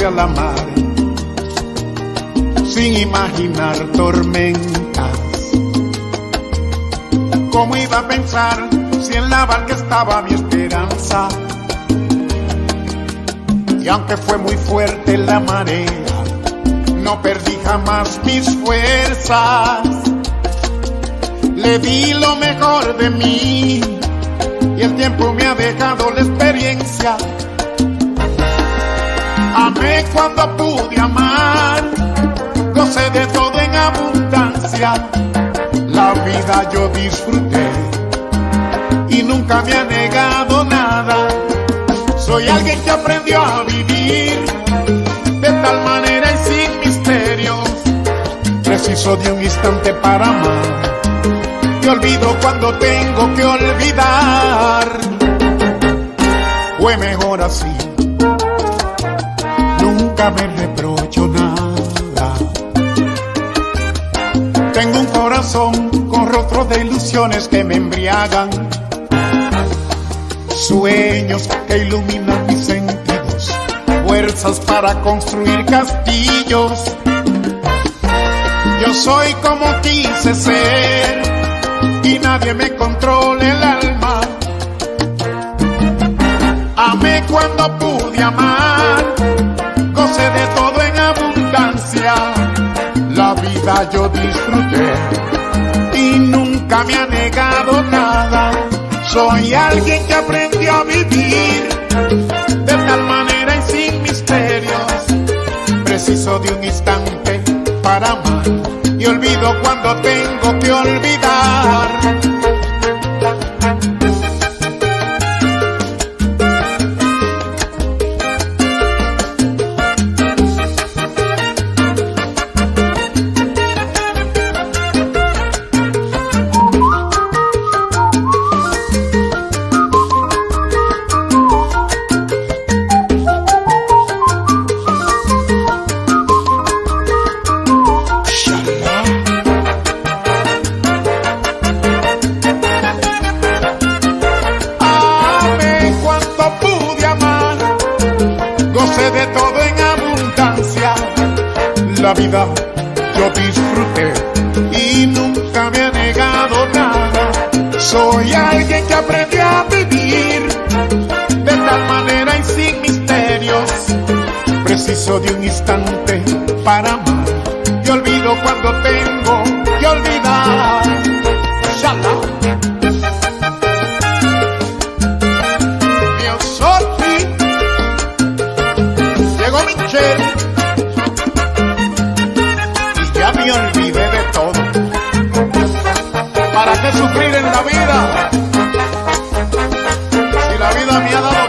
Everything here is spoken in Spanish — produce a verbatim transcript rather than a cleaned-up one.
a la mar, sin imaginar tormentas. ¿Cómo iba a pensar si en la barca estaba mi esperanza? Y aunque fue muy fuerte la marea, no perdí jamás mis fuerzas. Le di lo mejor de mí y el tiempo me ha dejado la experiencia. Amé cuando pude amar, gocé de todo en abundancia. La vida yo disfruté y nunca me ha negado nada. Soy alguien que aprendió a vivir de tal manera y sin misterios. Preciso de un instante para amar y olvido cuando tengo que olvidar. Fue mejor así, nunca me reprocho nada. Tengo un corazón con rostro de ilusiones que me embriagan, sueños que iluminan mis sentidos, fuerzas para construir castillos. Yo soy como quise ser y nadie me controla el alma. Amé cuando pude amar, gocé de todo en abundancia. La vida yo disfruté y nunca me ha negado nada. Soy alguien que aprendió a vivir de tal manera y sin misterios. Preciso de un instante para amar y olvido cuando tengo que olvidar. De todo en abundancia, la vida yo disfruté y nunca me ha negado nada. Soy alguien que aprendió a vivir de tal manera y sin misterios. Preciso de un instante para amar y olvido cuando tengo que olvidar. Shalom. Y ya me olvidé de todo. ¿Para qué sufrir en la vida si la vida me ha dado